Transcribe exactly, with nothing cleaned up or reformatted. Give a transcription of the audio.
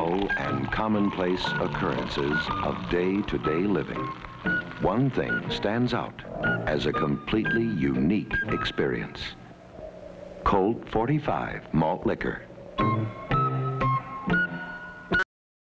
dull and commonplace occurrences of day-to-day living, one thing stands out as a completely unique experience. Colt forty-five malt liquor.